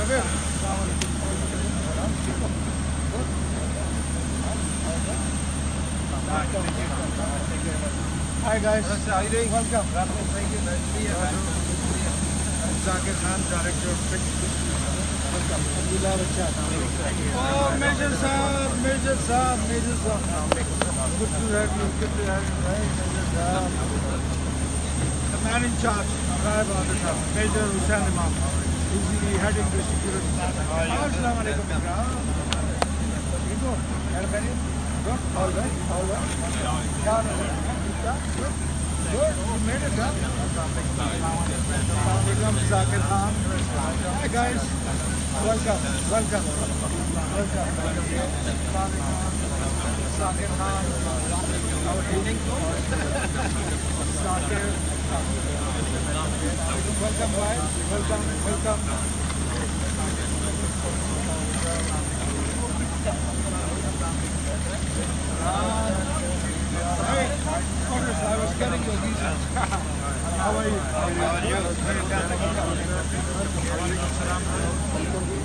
Zakir. Hi guys. How are you doing? Welcome. Thank you. Nice to see you. Zakir Khan, director of Fix. Welcome. We'll have a chat. Oh, Major Saab, Major Saab, Major Saab. Good to have you. Good to have you. Right, Major Saab. The man in charge. Drive on the top. Major Hussain Imam. He's the heading the security. Assalamu alaikum. You go. Good. All right. All right. Good. Good. You made it, huh? Zakir Khan. Hi guys. Welcome. Welcome. Welcome. Zakir Khan. Our evening. Zakir. Welcome, guys. Welcome. Welcome. Hey, Otis, I was getting your visa. How are you? How are you?